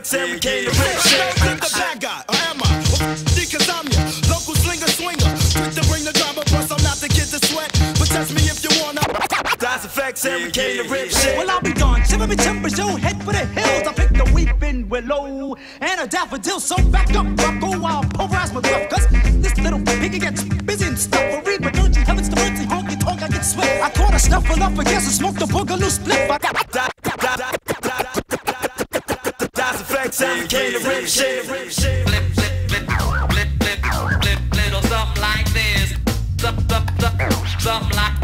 Flex and we came to rip shit. The bad guy, or am I? Because I'm your local slinger swinger. Quick to bring the drama, plus I'm not the kid to sweat. But test me if you wanna. That's the Flex and we came to rip shit. Well, I'll be gone. Shiver me timbers, yo, head for the hills. I picked a weeping willow and a daffodil. So back up, bucko, I'll pulverize my breath. Cause this little piggy gets busy and stuff for read. But don't you heavens to mercy, honky tonk, I get sweat. I caught a snuffle up against and smoked a boogaloo split. That's the Flex and we came to rip shit. Flip, little something like this. Something like